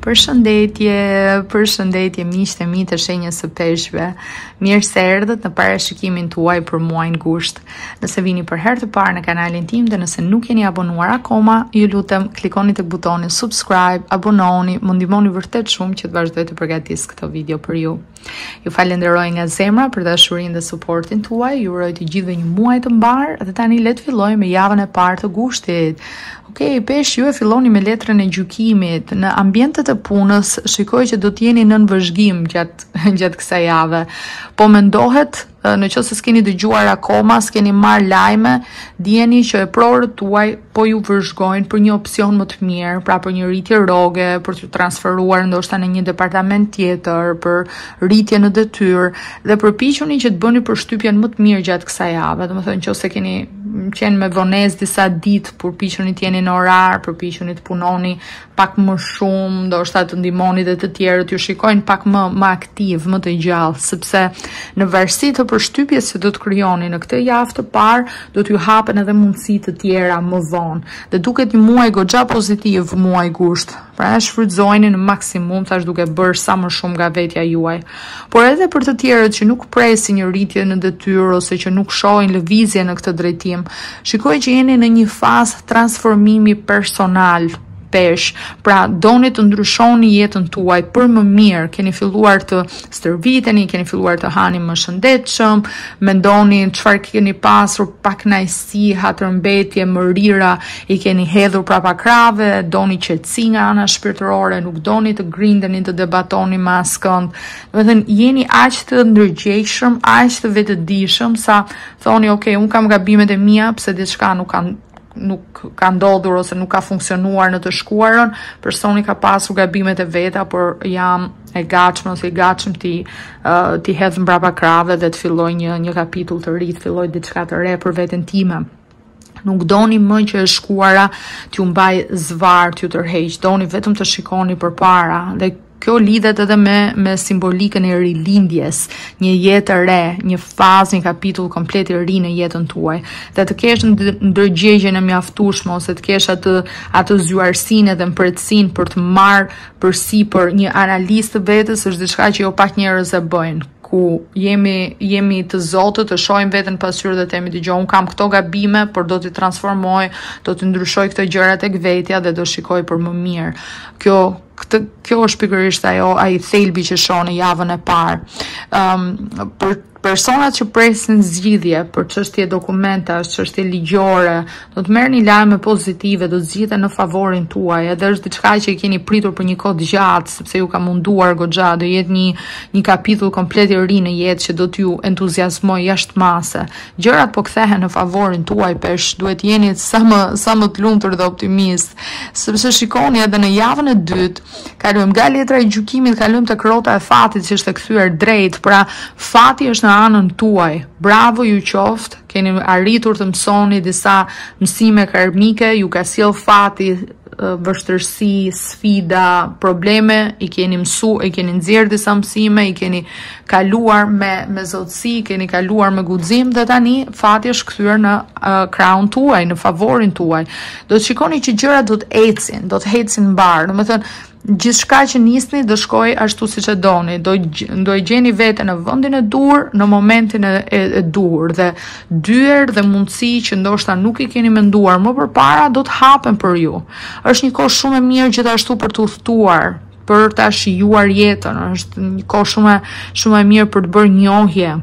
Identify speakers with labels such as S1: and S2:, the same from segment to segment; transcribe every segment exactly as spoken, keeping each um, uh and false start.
S1: Përshëndetje, përshëndetje miqtë e mi të shenjës së peshqve. Mirë se erdhët në parashikimin tuaj për muajin Gusht. Nëse vini për herë të parë në kanalin tim dhe nëse nuk jeni abonuar akoma, ju lutem klikoni tek butoni subscribe, abononi, më ndihmoni vërtet shumë që të vazhdoj të përgatis këtë video për ju. Ju falenderoj nga zemra për dashurinë dhe suportin tuaj. Ju uroj të gjithëve një muaj të mbarë dhe tani le të fillojmë me javën e parë të Gushtit. Okej, pesh, ju e filloni me letrën e gjykimit. Në ambientet e punës, shikoj që do t'jeni nën vëzhgim gjatë gjatë kësaj jave. Po mendohet, në qoftë se s'keni dëgjuar akoma, s'keni marrë lajme, dijeni që e prorët tuaj po ju vëzhgojnë për një opsion më të mirë, pra për një rritje rroge, për të transferuar ndoshta në një departament tjetër, për rritje në detyrë dhe përpiquni që të bëni përshtypjen më të mirë gjatë kësaj jave. Domethënë, nëse keni qenë me vonesë disa ditë, përpiquni të jeni në orar, përpiquni të punoni pak më shumë, ndoshta të ndihmoni dhe të tjerët ju shikojnë pak më më aktiv, më të gjallë, sepse në varësi të përshtypjes që do të krijoni në këtë javë të parë, do t'ju hapen edhe mundësi të tjera më vonë. Dhe duket një muaj goxha pozitiv, muaj Gusht. Pra e shfrytëzojeni në maksimum, thash duke bërë sa më shumë nga vetja juaj. Por edhe për të tjerët që nuk presin një rritje në detyrë ose që nuk shohin lëvizje në këtë drejtim, shikoj që jeni në një fazë transformimi personal. Pesh, pra doni të ndryshoni jetën tuaj për më mirë, keni filluar të stërviteni, keni filluar të hani më shëndetshëm, mendoni çfarë keni pasur pak kënaqësi, hatërmbetje, mërira, i keni hedhur prapa krave, doni qetësi nga ana shpirtërore, nuk doni të grindeni të debatoni me askënd. Domethënë jeni aq të ndërgjegjshëm, aq të vetëdijshëm sa thoni, ok, un kam gabimet e mia, pse diçka nuk kanë nuk ka ndodhur ose nuk ka funksionuar në të shkuarën, personi ka pasur gabimet e veta, por jam e gatshme ose i gatshëm ti uh, ti hedh mbrapa krave dhe të filloj një një kapitull të ri, të filloj diçka të re për veten time. Nuk doni më që e shkuara t'ju mbaj zvar, t'ju tërheq, doni vetëm të shikoni përpara. Dhe kjo lidhet edhe me, me simbolikën e rilindjes, një jetë e re, një fazë, një kapitull komplet i ri në jetën tuaj. Dhe të kesh ndërgjegjen e mjaftueshme ose të kesh atë atë zyrtarsinë dhe mbretësinë për të marrë përsipër një analizë të vetes është diçka që jo pak njerëz e bëjnë, ku jemi jemi të zotët, të shohim veten pasqyrë dhe themi dëgjoj, un kam këto gabime, por do t'i transformoj, do të ndryshoj këto gjëra tek vetja dhe do shikoj për më mirë. Kjo Këtë, kjo është pikërisht ajo, ai thelbi që shohni javën e parë. Um, për personat që presin zgjidhje për çështje dokumentash, çështje ligjore, do të merrni lajme pozitive, do të zgjidhen në favorin tuaj. Edhe është diçka që e keni pritur për një kohë të gjatë, sepse ju ka munduar goxha, do jetë një një kapitull komplet i ri në jetë që do t'ju entuziazmoj jashtëmase. Gjërat po kthehen në favorin tuaj, pesh, duhet jeni sa më sa më të lumtur dhe optimist, sepse shikoni edhe në javën e dytë kalojmë nga letra e gjykimit, kalojmë tek rrota e fatit që është e kthyer drejt, pra fati është në anën tuaj. Bravo ju qoftë, keni arritur të mësoni disa mësime karmike, ju ka sjell fati vështirësi, sfida, probleme, i keni mësu, i keni nxjerr disa mësime, i keni kaluar me me zotësi, keni kaluar me guxim dhe tani fati është kthyer në uh, krahun tuaj, në favorin tuaj. Do të shikoni që gjërat do të ecin, do të ecin mbar. Domethënë gjithçka që nisni do shkoj ashtu siç e doni, do do e gjeni veten në vendin e dur, në momentin e, e, e dur dhe dyer dhe mundësi që ndoshta nuk i keni menduar më përpara do të hapen për ju. Është një kohë shumë e mirë gjithashtu për të udhëtuar, për ta shijuar jetën, është një kohë shumë shumë e mirë për të bërë njohje.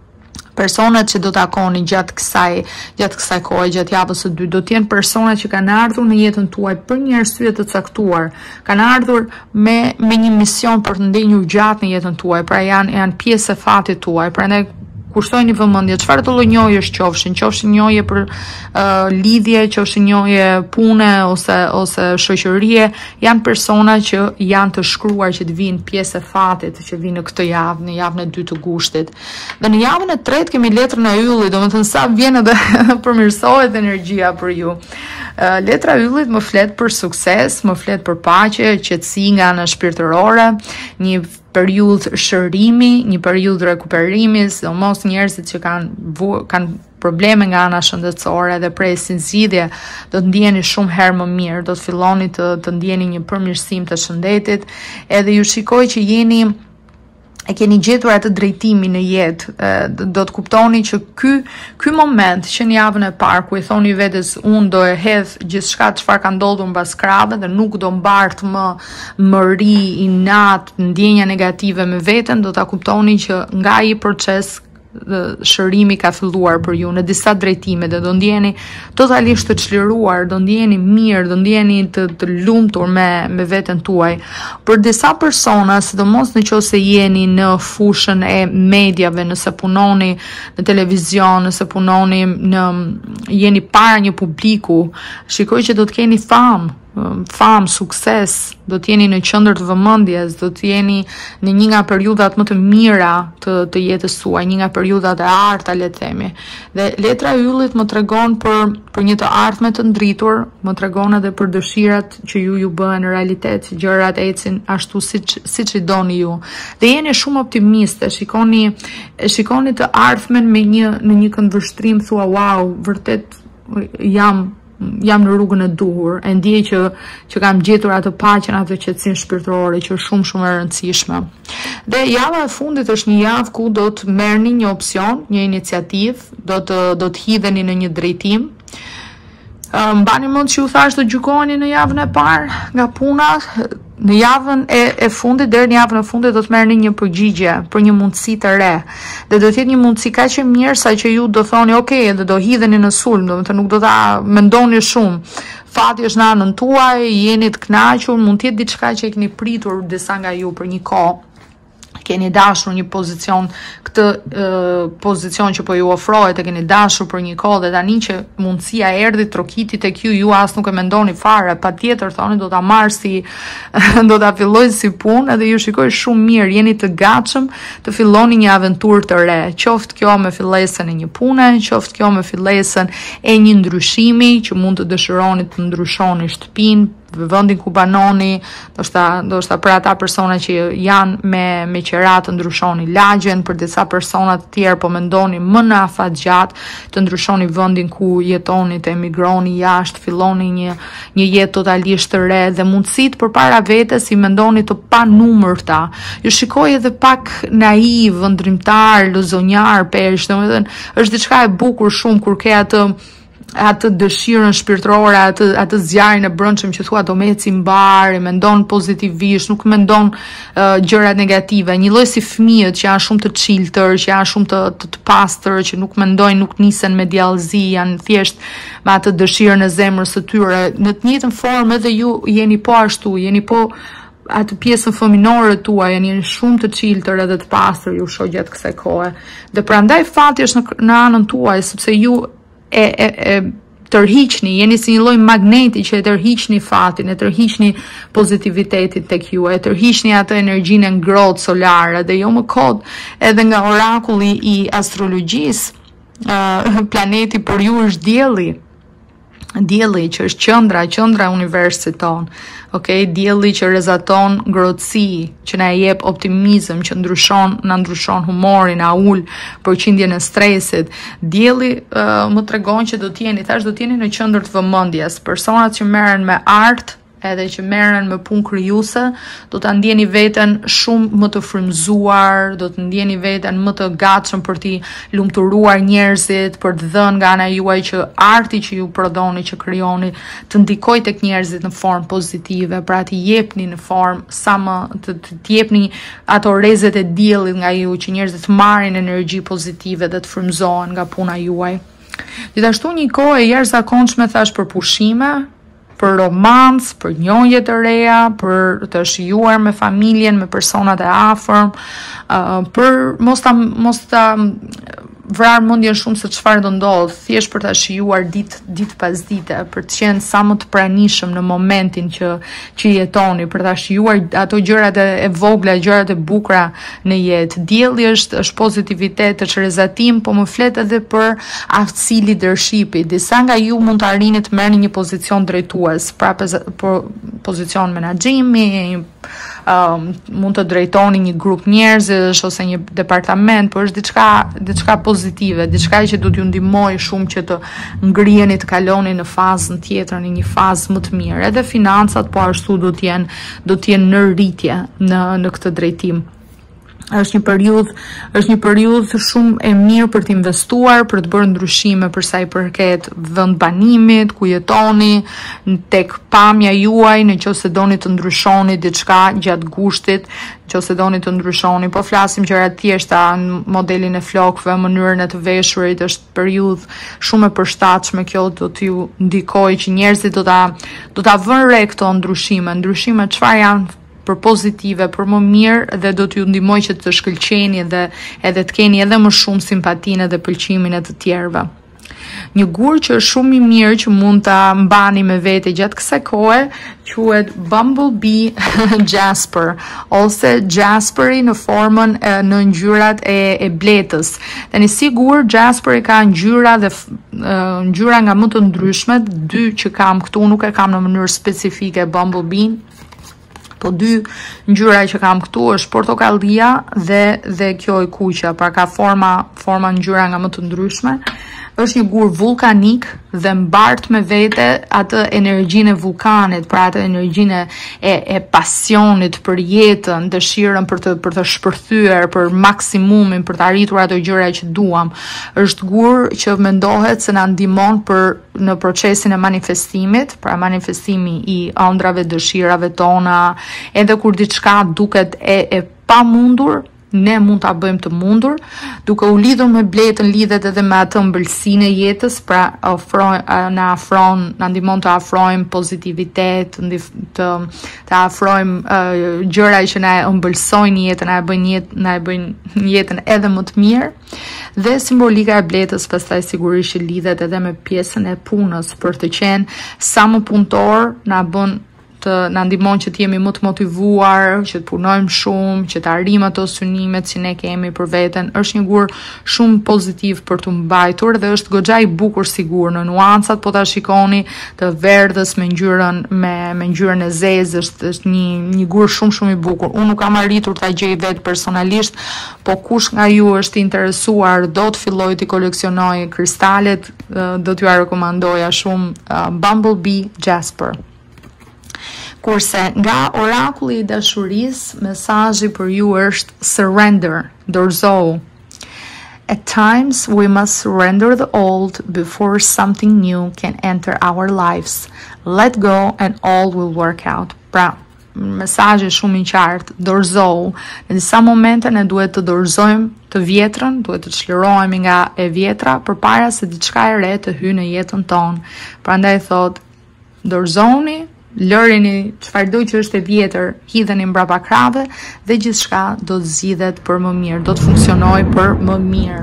S1: Personat që do takoni gjatë kësaj, gjatë kësaj kohe, gjatë javës së dytë, do të jenë personat që kanë ardhur në jetën tuaj për një arsye të caktuar, kanë ardhur me me një mision për të ndenjur gjatë në jetën tuaj, pra janë janë pjesë e fatit tuaj, prandaj kushtojni vëmendje, çfarë të lloj njohjesh qofshin, qofshin njohje për uh, lidhje, qofshin njohje pune ose ose shoqërie, janë persona që janë të shkruar që të vinë pjesë e fatit, që vinë në këtë javë, në javën e dytë të Gushtit. Dhe në javën e tretë kemi letrën e yllit, domethënë sa vjen edhe përmirësohet energjia për ju. Uh, letra e yllit më flet për sukses, më flet për paqe, qetësi nga ana shpirtërore, një periudhë shërimi, një periudhë rekuperimi, sidomos njerëzit që kanë kanë probleme nga ana shëndetësore dhe presin zgjidhje, do të ndjeni shumë herë më mirë, do të filloni të, të ndjeni një përmirësim të shëndetit, edhe ju shikoj që jeni e keni gjetur atë drejtimin në jetë, do të kuptoni që ky ky moment që në javën e parë ku i thoni vetes unë do e hedh gjithçka çfarë ka ndodhur mbas krave dhe nuk do mbart më mëri, inat, ndjenja negative me veten, do ta kuptoni që nga ai proces shërimi ka filluar për ju në disa drejtime dhe do ndjeni totalisht të çliruar, do ndjeni mirë, do ndjeni të, të lumtur me, me veten tuaj. Për disa persona, sidomos në qoftë se jeni në fushën e mediave, nëse punoni në televizion, nëse punoni në jeni para një publiku, shikoj që do të keni famë, fam, sukses, do të jeni në qendër të vëmendjes, do të jeni në një nga periudhat më të mira të, të jetës suaj, një nga periudhat e arta, le të themi. Dhe letra e yllit më tregon për për një të ardhme të ndritur, më tregon edhe për dëshirat që ju ju bëhen në realitet, gjërat ecin ashtu siç siç i doni ju. Dhe jeni shumë optimiste, shikoni shikoni të ardhmen me një në një këndvështrim, thua wow, vërtet jam jam në rrugën e duhur, e ndjej që që kam gjetur atë paqen, atë qetësinë shpirtërore që është shumë shumë e rëndësishme. Dhe java e fundit është një javë ku do të merrni një opsion, një iniciativë, do të do të hidheni në një drejtim. Mbani mend që u thash të gjykoni në javën e parë nga puna. Në javën e, e fundit, deri në javën e fundit do të merrni një përgjigje për një mundësi të re. Dhe do të jetë një mundësi kaq e mirë sa që ju do thoni, ok, dhe do hidheni në sulm, do të nuk do ta mendoni shumë. Fati është në anën tuaj, jeni të kënaqur, mund të jetë diçka që e keni pritur disa nga ju për një kohë. Keni dashur një pozicion, këtë uh, pozicion që po ju ofrohet, e keni dashur për një kohë dhe tani që mundësia erdhi trokiti tek ju, ju as nuk e mendoni fare, patjetër thoni do ta marr si do ta filloj si punë dhe ju shikoj shumë mirë, jeni të gatshëm të filloni një aventurë të re, qoftë kjo me fillesën e një pune, qoftë kjo me fillesën e një ndryshimi që mund të dëshironi të ndryshoni shtëpinë, vendin ku banoni, ndoshta ndoshta për ata persona që janë me me qerat të ndryshoni lagjen, për disa persona të tjerë po mendoni më në afatgjat të ndryshoni vendin ku jetoni, të emigroni jashtë, filloni një një jetë totalisht të re dhe mundësitë përpara vetes i mendoni të panumërta. Ju shikoj edhe pak naiv, ndrimtar, lozonjar, pesh, domethënë është diçka e bukur shumë kur ke atë atë dëshirën shpirtërore, atë atë zjarrin e brendshëm që thua do me eci mbarë, mendon pozitivisht, nuk mendon uh, gjëra negative, një lloj si fëmijët që janë shumë të chilltër, që janë shumë të të, të pastër, që nuk mendojnë, nuk nisen me djallëzi, janë thjesht me atë dëshirën e zemrës së tyre. Në të njëjtën formë edhe ju jeni po ashtu, jeni po atë pjesën fëminore tuaj, jeni shumë të chilltër edhe të pastër, ju shoh gjatë kësaj kohe. Dhe prandaj fati është në, në anën tuaj, sepse ju e, e, e tërhiqni, jeni si një lloj magneti që e tërhiqni fatin, e tërhiqni pozitivitetin tek ju, e tërhiqni atë energjinë e ngrohtë solare dhe jo më kod edhe nga orakulli i astrologjisë, uh, planeti për ju është dielli. Dielli që është qendra, qendra e universit ton. Okay, dielli që rezaton ngrohtësi, që na jep optimizëm, që ndryshon, na ndryshon humorin, na ul përqindjen e stresit. Dielli uh, më tregon që do të jeni, thash do të jeni në qendër të vëmendjes. Personat që merren me art, edhe që merren me punë krijuese, do ta ndjeni veten shumë më të frymzuar, do të ndjeni veten më të gatshëm për t'i lumturuar njerëzit, për të dhënë nga ana juaj që arti që ju prodhoni, që krijoni, të ndikojë tek njerëzit në formë pozitive, pra t'i jepni në formë sa më të, të jepni ato rrezet e diellit nga ju, që njerëzit të marrin energji pozitive dhe të frymzohen nga puna juaj. Gjithashtu një kohë e jashtëzakonshme thash për pushime, për romancë, për njohje të reja, për të shijuar me familjen, me personat e afërm, uh, për mos ta mos ta vrarë mendjen shumë se çfarë do ndodh, thjesht për ta shijuar ditë ditë pas dite, për të qenë sa më të pranishëm në momentin që që jetoni, për ta shijuar ato gjërat e vogla, gjërat e bukura në jetë. Dielli është është pozitivitet, është rezatim, po më flet edhe për aftësi leadershipi. Disa nga ju mund të arrini të merrni një pozicion drejtues, pra për pozicion menaxhimi, um, mund të drejtoni një grup njerëzish ose një departament, por është diçka diçka pozitive, diçka që do t'ju ndihmojë shumë që të ngriheni, të kaloni në fazën tjetër, në një fazë më të mirë. Edhe financat po ashtu do të jenë do të jenë në rritje në në këtë drejtim. Është një periudhë, është një periudhë shumë e mirë për të investuar, për të bërë ndryshime për sa i përket vend banimit, ku jetoni, tek pamja juaj, nëse doni të ndryshoni diçka gjatë gushtit, nëse doni të ndryshoni. Po flasim gjëra të thjeshta, modelin e flokëve, mënyrën e të veshurit, është periudhë shumë e përshtatshme. Kjo do t'ju ndikojë që njerëzit do ta do ta vënë re këto ndryshime. Ndryshime çfarë janë për pozitive, për më mirë, dhe do t'ju ndihmoj që të shkëlqeni dhe edhe të keni edhe më shumë simpatinë dhe pëlqimin e të tjerëve. Një gur që është shumë i mirë që mund ta mbani me vete gjatë kësaj kohe quhet Bumblebee Jasper ose Jasperi në formën e, në ngjyrat e, e bletës. Tani si gur Jasperi ka ngjyra dhe ngjyra nga më të ndryshme, dy që kam këtu nuk e kam në mënyrë specifike Bumblebee. Po dy ngjyra që kam këtu është portokallia dhe dhe kjo e kuqja, pra ka forma forma ngjyra nga më të ndryshme. Është një gur vulkanik dhe mbart me vete atë energjinë e vulkanit, pra atë energjinë e, e pasionit për jetën, dëshirën për të për të shpërthyer për maksimumin, për të arritur ato gjëra që duam. Është gur që mendohet se na ndihmon për në procesin e manifestimit, pra manifestimi i ëndrave, dëshirave tona, edhe kur diçka duket e, e pamundur, ne mund ta bëjmë të mundur. Duke u lidhur me bletën lidhet edhe me atë ëmbëlsinë e jetës, pra ofroj na afron, na ndihmon të afrojmë pozitivitet, të të afrojmë uh, gjëra që na ëmbëlsojnë jetën, na e bëjnë jetën, na e bëjnë jetën edhe më të mirë. Dhe simbolika e bletës pastaj sigurisht që lidhet edhe me pjesën e punës, për të qenë sa më punëtor, na bën të na ndihmon që të jemi më të motivuar, që të punojmë shumë, që të arrijmë ato synimet që ne kemi për veten. Është një gur shumë pozitiv për të mbajtur dhe është goxha i bukur sigur në nuancat, po ta shikoni të verdhës me ngjyrën me me ngjyrën e zezë, është është një një gur shumë shumë i bukur. Unë nuk kam arritur ta gjej vet personalisht, po kush nga ju është interesuar do të fillojë të koleksionojë kristalet, do t'ju rekomandoja shumë Bumblebee Jasper. Kurse nga orakulli i dashurisë, mesazhi për ju është surrender, dorëzohu. At times we must surrender the old before something new can enter our lives. Let go and all will work out. Pra, mesazhi shumë i qartë, dorëzohu. Në disa momente ne duhet të dorëzojmë të vjetrën, duhet të çlirohemi nga e vjetra përpara se diçka e re të hyjë në jetën tonë. Prandaj thot, dorëzoni, lërini çfarëdo që është e vjetër, hidheni mbrapa krave dhe gjithçka do të zgjidhet për më mirë, do të funksionojë për më mirë.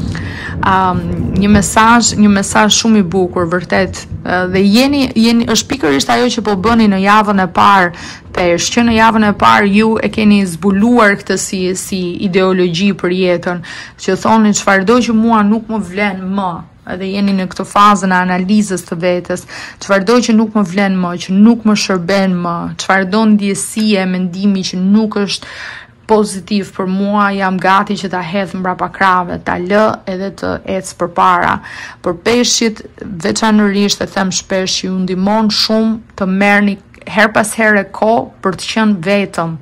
S1: Um, një mesazh, një mesazh shumë i bukur vërtet, dhe jeni jeni është pikërisht ajo që po bëni në javën e parë pesh, që në javën e parë ju e keni zbuluar këtë si si ideologji për jetën, që thoni çfarëdo që mua nuk më vlen më. Edhe jeni në këtë fazën e analizës të vetes, çfarëdo që nuk më vlen më, që nuk më shërben më, çfarëdo ndjesie, mendimi që nuk është pozitiv për mua, jam gati që ta hedh mbrapa krave, ta lë edhe të ec përpara. Për peshqit, veçanërisht e them shpesh, ju ndihmon shumë të merrni her pas here kohë për të qenë vetëm,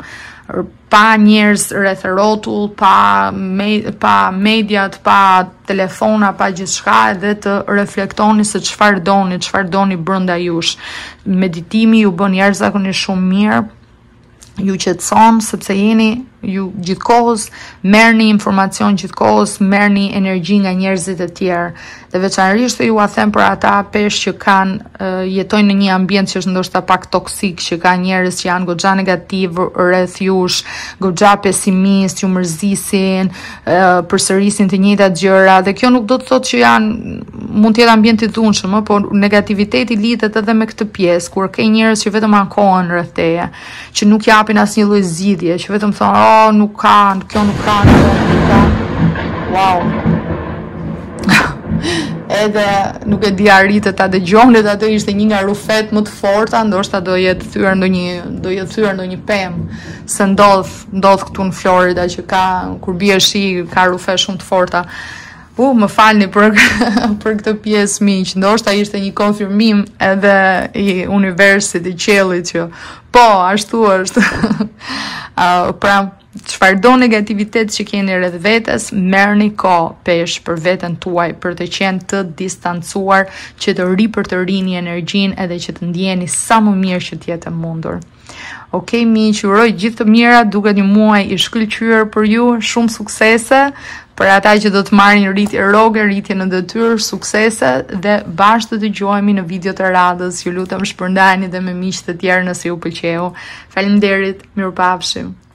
S1: pa njerëz rreth rrotull, pa me, pa mediat, pa telefona, pa gjithçka, edhe të reflektoni se çfarë doni, çfarë doni brenda jush. Meditimi ju bën jashtëzakonisht shumë mirë, ju qetëson sepse jeni ju gjithkohës merrni informacion, gjithkohës merrni energji nga njerëzit e tjerë. Dhe veçanërisht ju a them për ata pesh që kanë uh, jetojnë në një ambient që është ndoshta pak toksik, që ka njerëz që janë goxha negativ rreth jush, goxha pesimist, ju mërzisin, uh, përsërisin të njëjtat gjëra, dhe kjo nuk do të thotë që janë mund të jetë ambienti i dhunshëm, por negativiteti lidhet edhe me këtë pjesë, kur ke njerëz që vetëm ankohen rreth teje, që nuk japin asnjë lloj zgjidhje, që vetëm thonë oh, nuk ka, kjo nuk ka, kjo nuk ka. Wow. edhe nuk e di arritë ta dëgjonin, atë ishte një nga rufet më të forta, ndoshta do jetë thyer ndonjë do jetë thyer ndonjë pemë, se ndodh ndodh këtu në Florida që ka kur bie shi ka rufe shumë të forta. U, më falni për, për këtë pjesë miq, ndoshta ishte një konfirmim edhe i universit, i qiellit që po, ashtu është. uh, pra, çfarëdo negativitet që keni rreth vetes, merrni kohë pesh për veten tuaj, për të qenë të distancuar, që të ri për të rini energjinë edhe që të ndjeni sa më mirë që të jetë mundur. Okej, miq, uroj gjithë të mira, duket një muaj i shkëlqyer për ju, shumë suksese. Për ata që do të marrin rritje rroge, rritje në detyrë, suksese dhe bashkë të dëgjohemi në video të radhës. Ju lutem shpërndani dhe me miq të tjerë nëse ju pëlqeu. Faleminderit, mirupafshim.